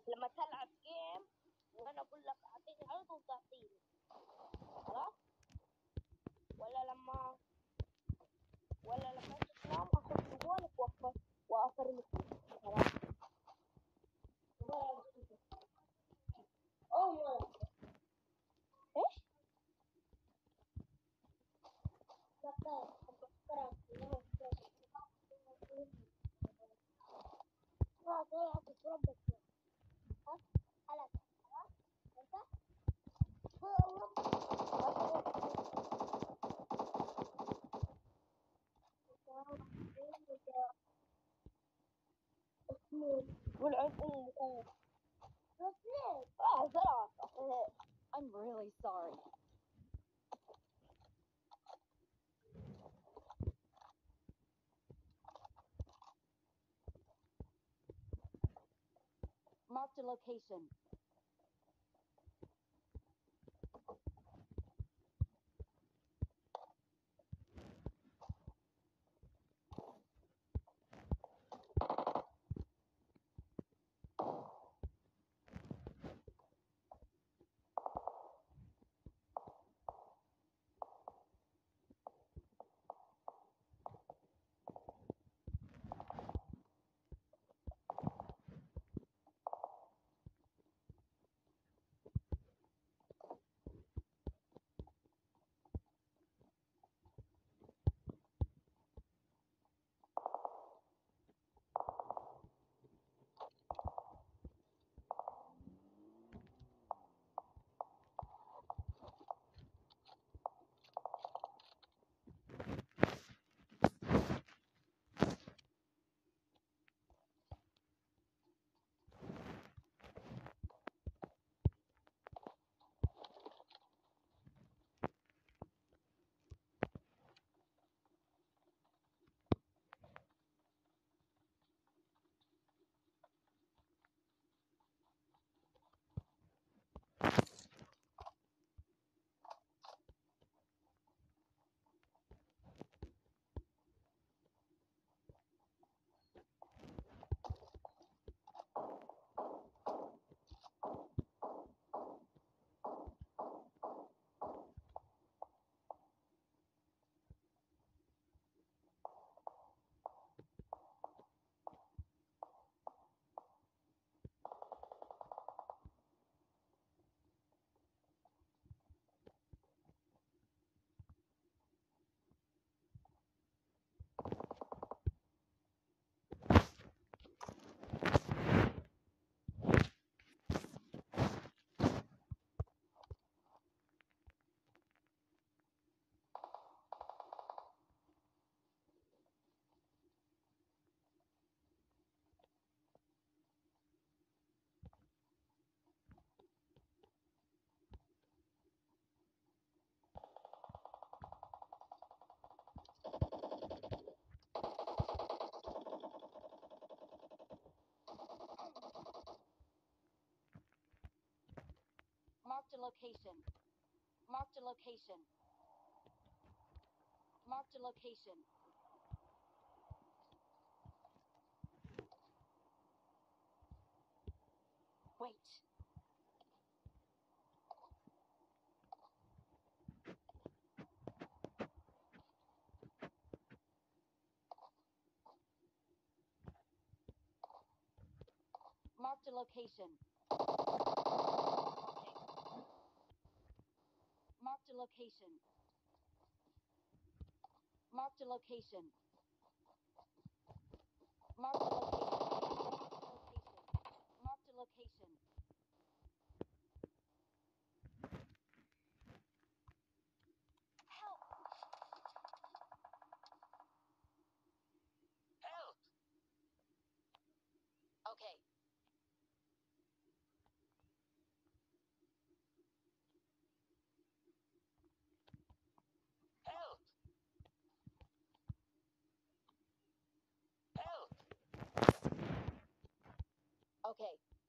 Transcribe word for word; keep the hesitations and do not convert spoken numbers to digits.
لما تلعب جيم وانا اقول لك اعطيني على طول تعطيني، خلاص؟ ولا لما ولا لما انت تنام اخذ جوالك واقفل وافرمك خلاص. أوه. ايش؟ والعن امك. اه ثلاثة. I'm really sorry. Marked a location. Marked a location. Marked a location. Marked a location. Wait. Marked a location. Marked a location. Marked a location. Marked a location. Marked a location. Help! Help! Okay. Help! Help! Okay.